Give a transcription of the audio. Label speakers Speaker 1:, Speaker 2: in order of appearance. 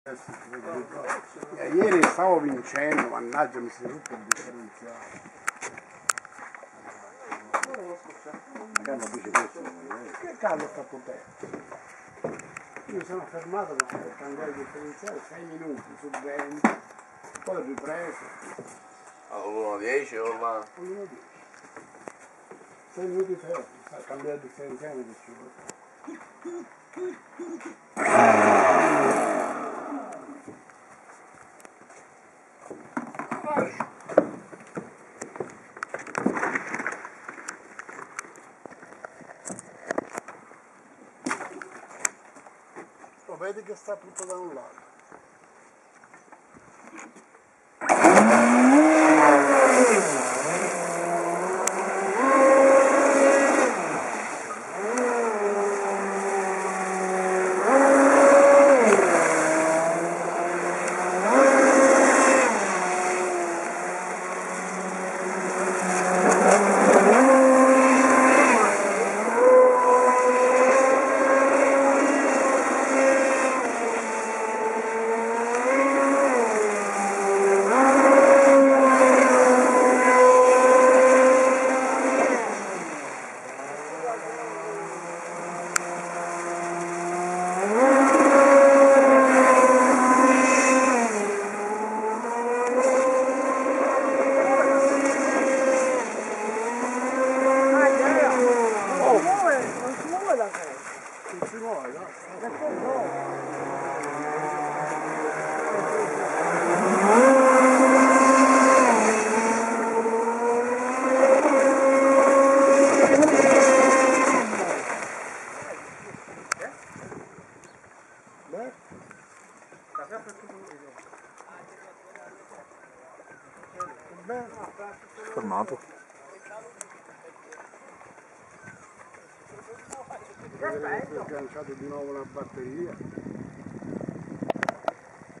Speaker 1: Ieri stavo vincendo, mannaggia, mi si è rotto il differenziale. Che callo sta potendo? Io mi sono fermato per cambiare il differenziale 6 minuti su 20, poi ho ripreso.
Speaker 2: Allora 10 o là?
Speaker 1: 10. 6 minuti fermi, a cambiare il differenziale che ci vuole. Lo vedi che sta tutto da un lato.
Speaker 3: Fermato.
Speaker 1: Ho sganciato di nuovo la batteria.